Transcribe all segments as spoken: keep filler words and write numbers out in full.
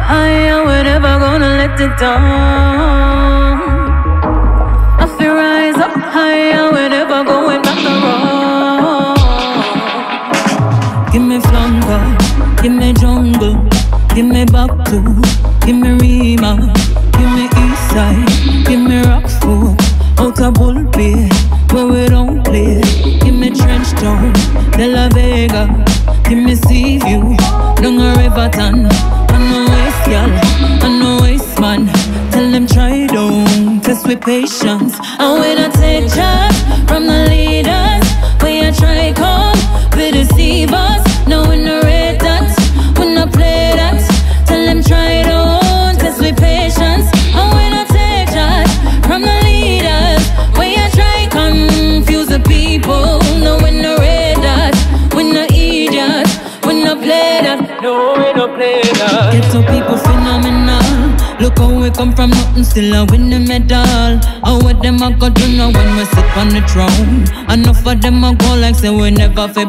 higher, we're never gonna let it down. I feel rise up higher, we're never going back around. Give me flanker, give me jungle, give me back to, give me Rima, give me east side, give me rock folk, outer bull bay, where we don't play. Give me trench town, De La Vega, give me sea view, down a Riverton. I know waste y'all, I know waste man. Tell them try down, test with patience. And when I take chat from the leaders, when I try come, we deceive us. No we no rate that, we no play that. Tell them try down, test with patience. And when I take chat from the leaders, when I try confuse the people. No we no rate that, we no idiot, we no play that. No we no play that. Get to people phenomenal. Look how we come from nothing, still a win the medal. How what them a got to know when we sit on the throne. Enough of them a go like say we never fi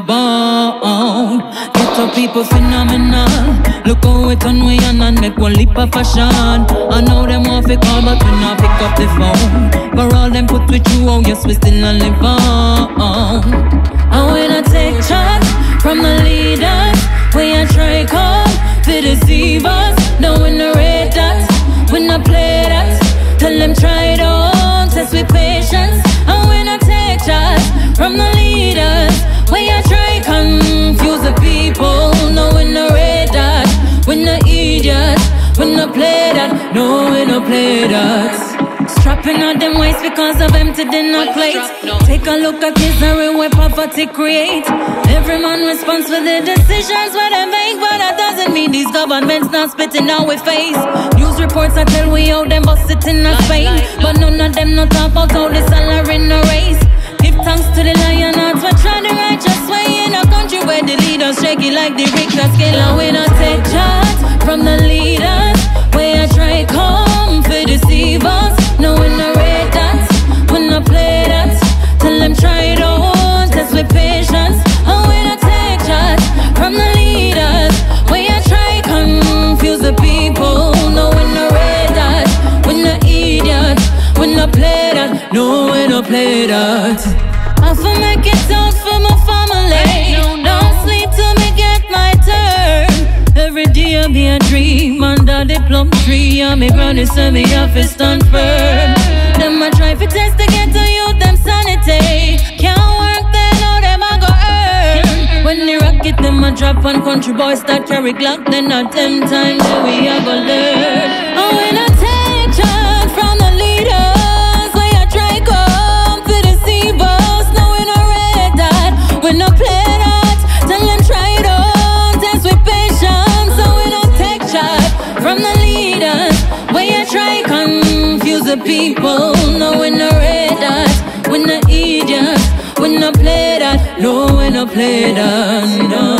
bound. Get to people phenomenal. Look how we turn we on and make one leap of fashion. I know them want fi call but we not pick up the phone. For all them put with you, oh yes we still a live on. And when I take chat from the leaders, when I try come to deceive us, no we no rate that, we no play that. Tell them try it on, test with patience. And when I take shots from the leaders, when I try confuse the people. No we no rate that, we no idiot, we no play that. No we no play that. Strapping on them waist because of empty dinner plates. Take a look at misery where poverty creates. Every man responds for the decisions where they make, but that doesn't mean these governments not spitting out with face. News reports I tell we how them bust it in a Spain, but none of them not talk about how the salary no raise. Give thanks to the lion hearts for trying the righteous way in a country where the leaders shaky like the Richter scale. And we not take charge from the leaders, where I try come for deceive us. No we no rate that, we no play that. Tell them try it on, test with patience. And we no take charge from the leaders, where I try confuse the people. No we no rate that, we no idiot, we no play that. No we no play that. I for make it out for my family. Don't sleep till me get my turn. Every day I be a dream under the plum tree. And me granny say me have to stand firm. Them a try fi test to get to youth them sanity. Can't work then how them a go earn. When the rocket them a drop and country boys start carry Glock, then at them time that we a go learn. And when I take charge from the leaders, when I try come fi deceive us. No we no rate that, we no play that. Tell them try it on, test with patience. So we no take charge from the leaders, when I try confuse the people. No we no rate that, we no idiot, we no play that. No we no play that, no.